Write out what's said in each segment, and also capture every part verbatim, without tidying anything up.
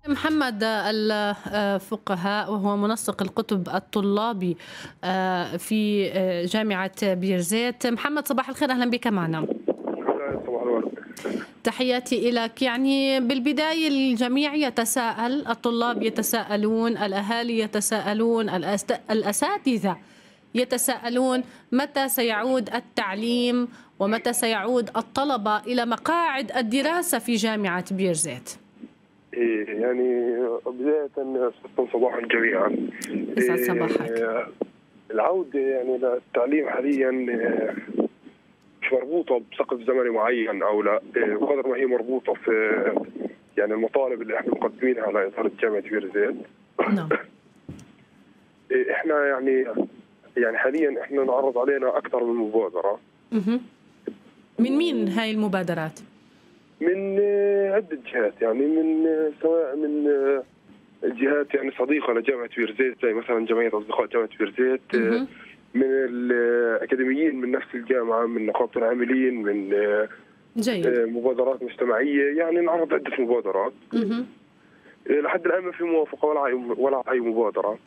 محمد الفقهاء وهو منسق الكتب الطلابي آه، في آه، جامعة بيرزيت. محمد صباح الخير، أهلا بك معنا. صباح الورد. تحياتي لك. يعني بالبداية الجميع يتساءل، الطلاب يتساءلون، الأهالي يتساءلون، الأست- الأساتذة يتساءلون متى سيعود التعليم ومتى سيعود الطلبة إلى مقاعد الدراسة في جامعة بيرزيت. إيه يعني بداية صباحا صباحا جميعا. يسعد صباحك. إيه العودة يعني للتعليم حاليا مش مربوطة بسقف زمني معين أو لا، إيه بقدر ما هي مربوطة في يعني المطالب اللي احنا مقدمينها لإدارة جامعة بيرزيت. نعم. إيه احنا يعني يعني حاليا احنا نعرض علينا أكثر من مبادرة. مه. من مين هاي المبادرات؟ من عدة جهات، يعني من سواء من الجهات يعني صديقة لجامعة بيرزيت زي مثلا جمعية أصدقاء جامعة بيرزيت، مه. من الأكاديميين من نفس الجامعة، من نقابة العاملين، من جيد. مبادرات مجتمعية. يعني نعرض عدة مبادرات. مه. لحد الآن ما في موافقة ولا أي ولا أي مبادرة.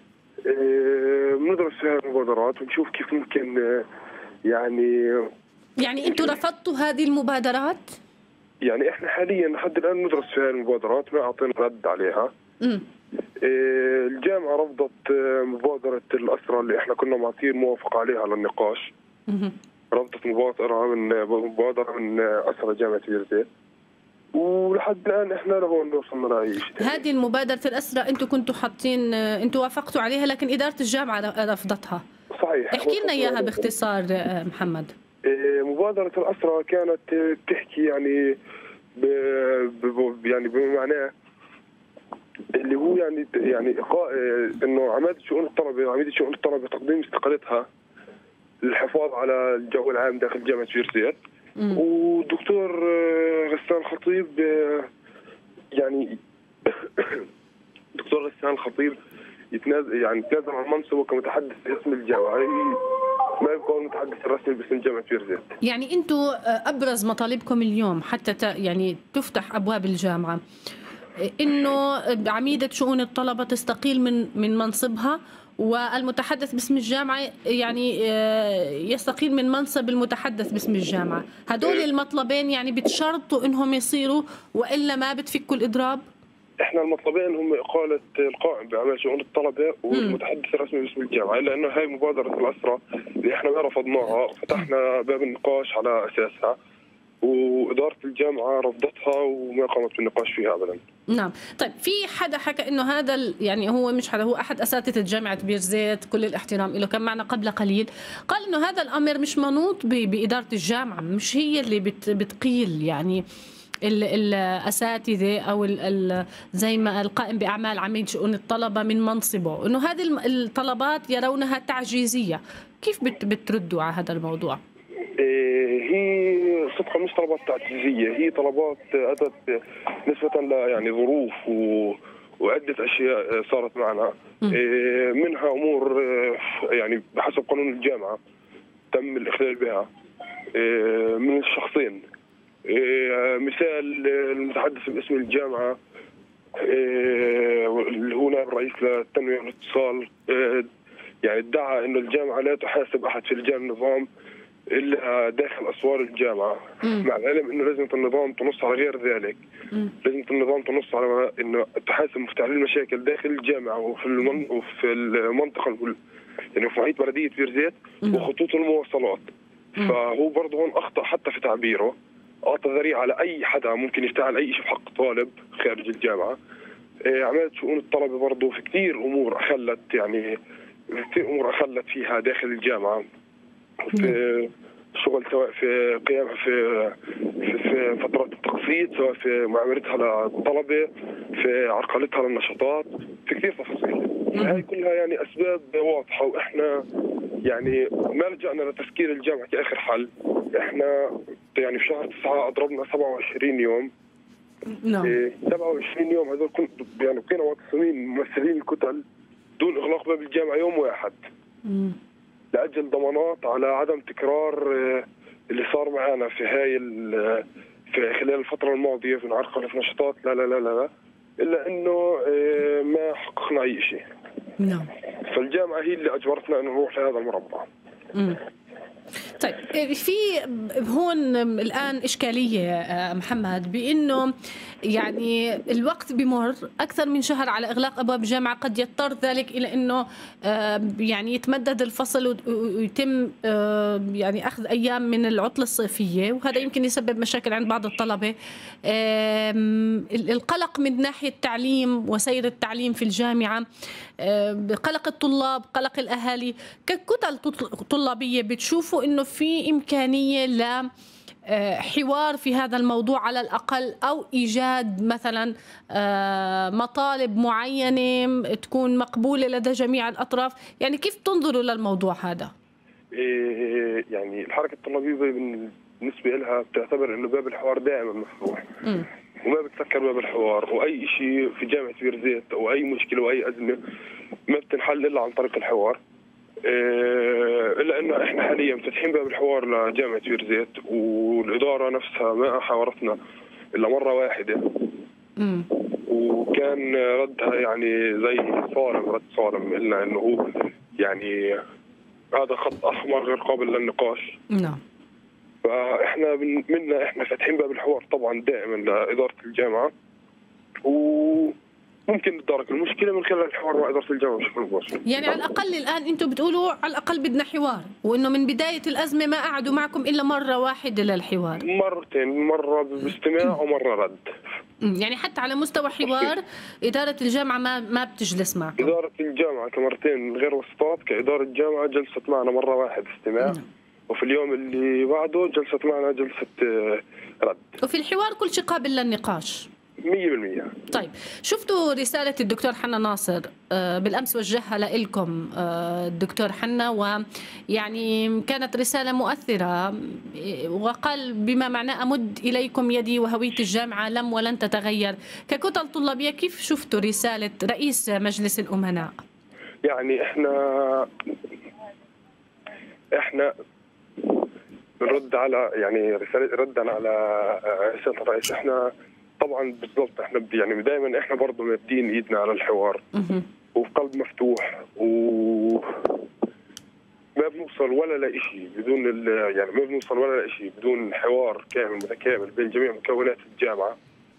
بندرس فيها المبادرات ونشوف كيف ممكن يعني يعني أنتم رفضتوا هذه المبادرات؟ يعني احنا حاليا لحد الان ندرس في هذه المبادرات، ما اعطينا رد عليها. امم الجامعه رفضت مبادره الاسرى اللي احنا كنا معطين موافقه عليها للنقاش. امم رفضت مبادره من مبادره من اسرى جامعه بيرزيت، ولحد الان احنا لهون وصلنا لاي شيء. هذه المبادرة الأسرى أنتم كنتوا حاطين، أنتم وافقتوا عليها لكن إدارة الجامعة رفضتها. صحيح. احكي لنا إياها باختصار محمد. مبادرة الأسرى كانت بتحكي يعني ب... ب... يعني بمعناه اللي هو يعني يعني انه عماده شؤون الطلبه عميده شؤون الطلبه تقديم استقالتها للحفاظ على الجو العام داخل جامعه بيرزيت. والدكتور غسان خطيب يعني دكتور غسان خطيب يتنازل يعني يتنازل عن منصبه كمتحدث باسم الجامعه، ما يبقى المتحدث الرسمي باسم جامعه بيرزيت. يعني انتم ابرز مطالبكم اليوم حتى يعني تفتح ابواب الجامعه انه عميده شؤون الطلبه تستقيل من من منصبها، والمتحدث باسم الجامعه يعني يستقيل من منصب المتحدث باسم الجامعه. هدول المطلبين يعني بتشرطوا انهم يصيروا والا ما بتفكوا الاضراب؟ احنا المطلبين هم اقاله القائم باعمال شؤون الطلبه والمتحدث الرسمي باسم الجامعه، الا انه هاي مبادره الاسرى اللي احنا ما رفضناها، فتحنا باب النقاش على اساسها، واداره الجامعه رفضتها وما قامت بالنقاش فيها ابدا. نعم. طيب في حدا حكى انه هذا يعني هو مش حدا، هو احد اساتذه جامعه بيرزيت، كل الاحترام له، كان معنا قبل قليل، قال انه هذا الامر مش منوط باداره الجامعه، مش هي اللي بت بتقيل يعني الاساتذه او ال ال زي ما القائم باعمال عميد شؤون الطلبه من منصبه، انه هذه الطلبات يرونها تعجيزيه. كيف بت بتردوا على هذا الموضوع؟ هي صدقا مش طلبات تعجيزيه، هي طلبات اتت نسبه ل يعني ظروف و وعده اشياء صارت معنا، منها امور يعني بحسب قانون الجامعه تم الاخلال بها من الشخصين. مثال المتحدث باسم الجامعه اللي هو نائب رئيس للتنميه والاتصال يعني ادعى انه الجامعه لا تحاسب احد في لجان النظام الا داخل اسوار الجامعه، مم. مع العلم انه لازم النظام تنص على غير ذلك. مم. لازم النظام تنص على انه تحاسب مفتعلي المشاكل داخل الجامعه وفي المن... وفي المنطقه يعني في محيط بلديه بيرزيت وخطوط المواصلات. مم. فهو برضه هون اخطا حتى في تعبيره، اعطى ذريعه على اي حدا ممكن يفتعل اي شيء في حق طالب خارج الجامعه. عملت شؤون الطلبه برضه في كثير امور اخلت يعني في كثير امور اخلت فيها داخل الجامعه، في شغل سواء في قيامها في في فترات التقسيط، سواء في معاملتها للطلبه، في عرقلتها للنشاطات، في كثير تفاصيل. هاي كلها يعني اسباب واضحه، واحنا يعني ما لجأنا لتسكير الجامعه كاخر حل. احنا يعني في شهر تسعة اضربنا سبعة وعشرين يوم. نعم. سبعة وعشرين يوم هذول كنت يعني بقينا معتصمين ممثلين الكتل دون اغلاق باب الجامعه يوم واحد. مم. لأجل ضمانات على عدم تكرار اللي صار معنا في هاي في خلال الفترة الماضية في عرقلة في نشاطات. لا لا لا لا الا انه ما حققنا اي شيء. نعم. فالجامعه هي اللي اجبرتنا انه نروح لهذا المربع. امم طيب، في هون الآن إشكالية محمد، بأنه يعني الوقت بمر أكثر من شهر على إغلاق أبواب الجامعة، قد يضطر ذلك إلى أنه يعني يتمدد الفصل ويتم يعني أخذ أيام من العطلة الصيفية، وهذا يمكن يسبب مشاكل عند بعض الطلبة. القلق من ناحية التعليم وسير التعليم في الجامعة، قلق الطلاب، قلق الأهالي، ككتل طلابية بتشوفوا إنه في إمكانية لحوار في هذا الموضوع على الأقل، أو إيجاد مثلا مطالب معينة تكون مقبولة لدى جميع الأطراف؟ يعني كيف تنظروا للموضوع هذا؟ يعني الحركة الطلابية بالنسبة لها بتعتبر إنه باب الحوار دائما مفتوح، وما بتسكر باب الحوار، وأي شيء في جامعة بير زيت أو أي مشكلة وأي أزمة ما بتنحل إلا عن طريق الحوار. إلا إنه إحنا حاليا فاتحين باب الحوار لجامعة بير زيت، والإدارة نفسها ما حاورتنا إلا مرة واحدة. امم وكان ردها يعني زي صارم، رد صارم، إلا إنه هو يعني هذا خط أحمر غير قابل للنقاش. نعم. فإحنا منا إحنا فاتحين باب الحوار طبعا دائما لإدارة الجامعة، وممكن ندارك المشكلة من خلال الحوار مع إدارة الجامعة بشكل مباشر. يعني على الأقل الآن أنتم بتقولوا على الأقل بدنا حوار، وإنه من بداية الأزمة ما قعدوا معكم إلا مرة واحدة للحوار. مرتين، مرة باستماع ومرة رد. يعني حتى على مستوى حوار إدارة الجامعة ما ما بتجلس معكم. إدارة الجامعة كمرتين من غير وسطات، كإدارة الجامعة جلست معنا مرة واحد استماع، وفي اليوم اللي بعده جلست معنا جلسة رد. وفي الحوار كل شيء قابل للنقاش مية بالمية. طيب، شفتوا رسالة الدكتور حنا ناصر بالأمس وجهها لكم الدكتور حنا، ويعني كانت رسالة مؤثرة، وقال بما معناه أمد إليكم يدي وهوية الجامعة لم ولن تتغير. ككتل طلابية كيف شفتوا رسالة رئيس مجلس الأمناء؟ يعني احنا احنا بنرد على يعني رسالة ردا على رسالة الرئيس. احنا طبعا بالضبط احنا يعني دائما احنا برضه مادين ايدنا على الحوار وبقلب مفتوح، و ما بنوصل ولا لشيء بدون يعني ما بنوصل ولا لشيء بدون حوار كامل متكامل بين جميع مكونات الجامعه.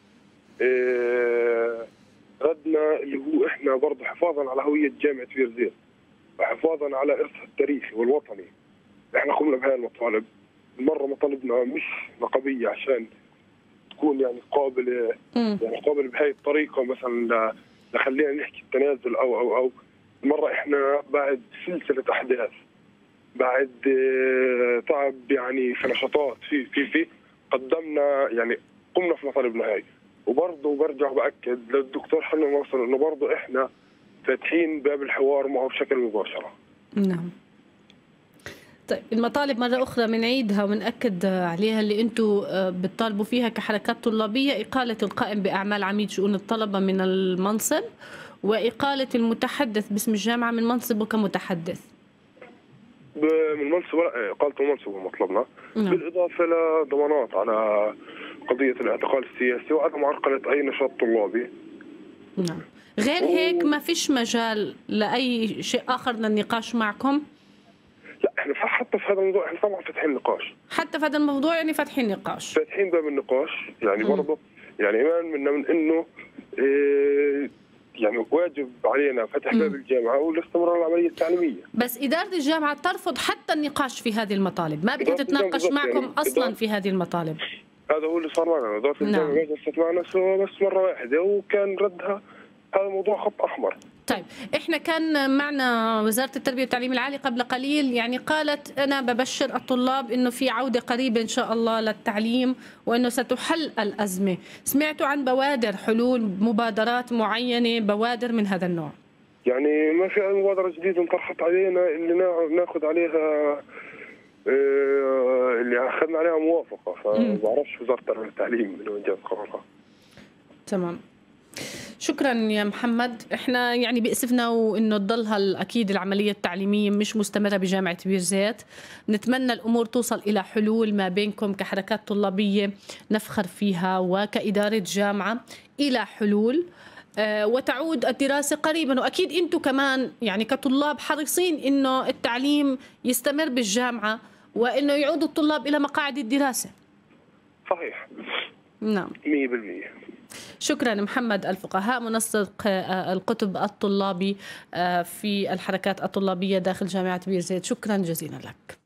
اه ردنا اللي هو احنا برضه حفاظا على هويه جامعه بير زيت وحفاظا على ارثها التاريخي والوطني، احنا قمنا بهذه المطالب. مره مطالبنا مش نقابيه عشان تكون يعني قابله يعني قابله بهي الطريقه مثلا لخلينا نحكي التنازل او او او مره احنا بعد سلسله احداث، بعد تعب يعني في نشاطات في في في قدمنا يعني قمنا في مطالبنا هاي. وبرضه برجع باكد للدكتور حنا ناصر انه برضه احنا فاتحين باب الحوار معه بشكل مباشر. نعم. طيب، المطالب مرة أخرى بنعيدها ونأكد عليها اللي أنتم بتطالبوا فيها كحركات طلابية: إقالة القائم بأعمال عميد شؤون الطلبة من المنصب، وإقالة المتحدث باسم الجامعة من منصبه كمتحدث. من منصب إقالة المنصب مطلبنا، نعم. بالإضافة لضمانات على قضية الاعتقال السياسي وعدم عرقلة أي نشاط طلابي. نعم. غير هيك ما فيش مجال لأي شيء آخر للنقاش معكم؟ لا، احنا حتى في هذا الموضوع احنا طبعا فاتحين نقاش. حتى في هذا الموضوع يعني فاتحين نقاش. فاتحين باب النقاش يعني برضه يعني ايمان منا من انه إيه يعني واجب علينا فتح باب الجامعه والاستمرار العمليه التعليميه. بس اداره الجامعه ترفض حتى النقاش في هذه المطالب، ما بدها تتناقش معكم يعني اصلا في هذه المطالب. هذا هو اللي صار معنا، اداره الجامعه جلست معنا بس مره واحده وكان ردها هذا موضوع خط احمر. طيب، احنا كان معنا وزارة التربية والتعليم العالي قبل قليل، يعني قالت أنا ببشر الطلاب إنه في عودة قريبة إن شاء الله للتعليم وإنه ستحل الأزمة. سمعتوا عن بوادر حلول، مبادرات معينة، بوادر من هذا النوع؟ يعني ما في أي مبادرة جديدة انطرحت علينا اللي ناخذ عليها اللي أخذنا عليها موافقة، فما بعرفش وزارة التربية والتعليم من وين جاب قرارها. تمام، شكرا يا محمد. احنا يعني بيأسفنا وانه تضلها اكيد العمليه التعليميه مش مستمره بجامعه بير زيت. نتمنى الامور توصل الى حلول ما بينكم كحركات طلابيه نفخر فيها وكاداره جامعه الى حلول. وتعود الدراسة قريبا. وأكيد أنتم كمان يعني كطلاب حريصين إنه التعليم يستمر بالجامعة وإنه يعود الطلاب إلى مقاعد الدراسة. صحيح. نعم مية بالمية. شكرا محمد الفقهاء، منسق القطب الطلابي في الحركات الطلابية داخل جامعة بير زيت، شكرا جزيلا لك.